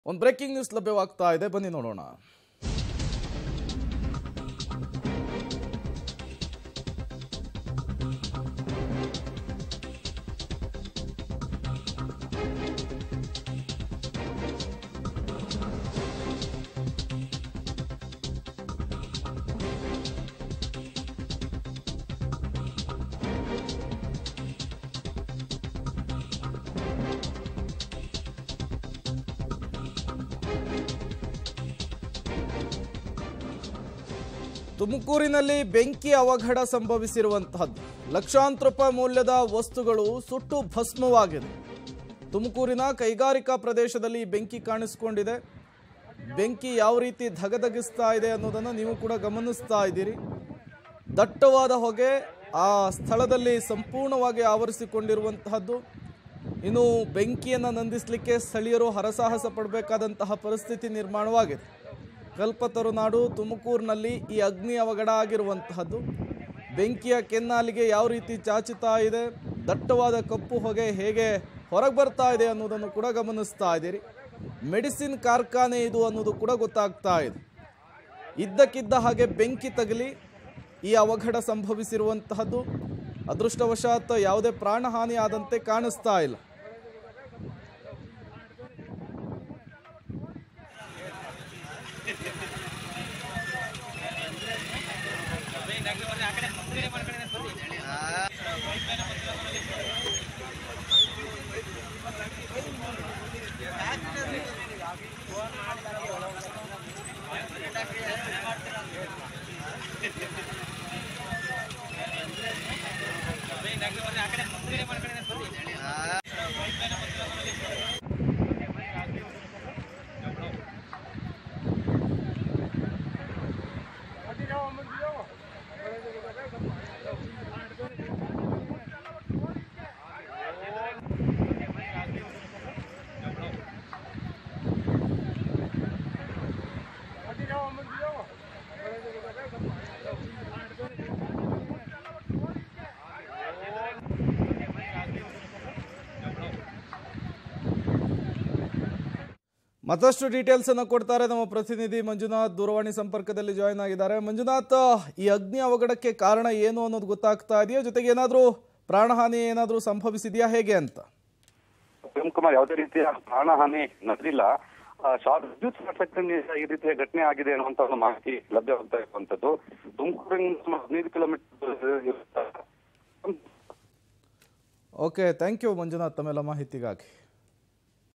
ಒಂದು breaking news ಲಭ್ಯವಾಗ್ತಾ ಇದೆ, ಬನ್ನಿ ನೋಡೋಣ. ತುಮಕೂರಿನಲ್ಲಿ ಬೆಂಕಿ ಅವಘಡ ಸಂಭವಿಸಿರುವಂತಹದ್ದು. ಲಕ್ಷಾಂತರ ರೂಪಾಯಿ ಮೌಲ್ಯದ ವಸ್ತುಗಳು ಸುಟ್ಟು ಭಸ್ಮವಾಗಿದೆ. ತುಮಕೂರಿನ ಕೈಗಾರಿಕಾ ಪ್ರದೇಶದಲ್ಲಿ ಬೆಂಕಿ ಕಾಣಿಸಿಕೊಂಡಿದೆ. ಬೆಂಕಿ ಯಾವ ರೀತಿ ಧಗಧಗಿಸ್ತಾ ಇದೆ ಅನ್ನೋದನ್ನು ನೀವು ಕೂಡ ಗಮನಿಸ್ತಾ ಇದ್ದೀರಿ. ದಟ್ಟವಾದ ಹೊಗೆ ಆ ಸ್ಥಳದಲ್ಲಿ ಸಂಪೂರ್ಣವಾಗಿ ಆವರಿಸಿಕೊಂಡಿರುವಂತಹದ್ದು. ಇನ್ನು ಬೆಂಕಿಯನ್ನು ನಂದಿಸಲಿಕ್ಕೆ ಸ್ಥಳೀಯರು ಹರಸಾಹಸ ಪಡಬೇಕಾದಂತಹ ಪರಿಸ್ಥಿತಿ ನಿರ್ಮಾಣವಾಗಿದೆ. ಕಲ್ಪತರುನಾಡು ತುಮಕೂರಿನಲ್ಲಿ ಈ ಅಗ್ನಿ ಅವಘಡ ಆಗಿರುವಂತಹದ್ದು. ಬೆಂಕಿಯ ಕೆನ್ನಾಲಿಗೆ ಯಾವ ರೀತಿ ಚಾಚುತ್ತಾ ಇದೆ, ದಟ್ಟವಾದ ಕಪ್ಪು ಹೊಗೆ ಹೇಗೆ ಹೊರಗೆ ಬರ್ತಾ ಇದೆ ಅನ್ನೋದನ್ನು ಕೂಡ ಗಮನಿಸ್ತಾ ಇದ್ದೀರಿ. ಮೆಡಿಸಿನ್ ಕಾರ್ಖಾನೆ ಇದು ಅನ್ನೋದು ಕೂಡ ಗೊತ್ತಾಗ್ತಾ ಇದೆ. ಇದ್ದಕ್ಕಿದ್ದ ಹಾಗೆ ಬೆಂಕಿ ತಗಲಿ ಈ ಅವಘಡ ಸಂಭವಿಸಿರುವಂತಹದ್ದು. ಅದೃಷ್ಟವಶಾತ್ ಯಾವುದೇ ಪ್ರಾಣಹಾನಿ ಆದಂತೆ ಕಾಣಿಸ್ತಾ ಇಲ್ಲ. ಮತ್ತಷ್ಟು ಡೀಟೇಲ್ಸ್ ಅನ್ನು ಕೊಡ್ತಾರೆ ನಮ್ಮ ಪ್ರತಿನಿಧಿ ಮಂಜುನಾಥ್. ದೂರವಾಣಿ ಸಂಪರ್ಕದಲ್ಲಿ ಜಾಯಿನ್ ಆಗಿದ್ದಾರೆ. ಮಂಜುನಾಥ್, ಈ ಅಗ್ನಿ ಅವಘಡಕ್ಕೆ ಕಾರಣ ಏನು ಅನ್ನೋದು ಗೊತ್ತಾಗ್ತಾ ಇದೆಯಾ? ಜೊತೆಗೆ ಏನಾದರೂ ಪ್ರಾಣಹಾನಿ ಏನಾದರೂ ಸಂಭವಿಸಿದೆಯಾ, ಹೇಗೆ ಅಂತ? ಕುಮಾರ್, ಯಾವುದೇ ರೀತಿಯ ಪ್ರಾಣಹಾನಿ ನಡೆದಿಲ್ಲ. ವಿದ್ಯುತ್ ಶಾರ್ಟ್ ಈ ರೀತಿಯ ಘಟನೆ ಆಗಿದೆ ಅನ್ನುವಂತ ಒಂದು ಮಾಹಿತಿ ಲಭ್ಯವಾಗ್ತಾ ಇರುವಂತದ್ದು. ತುಮಕೂರಿನ 15 kilometre. Okay, thank you Manjunath ತಮ್ಮೆಲ್ಲ ಮಾಹಿತಿಗಾಗಿ.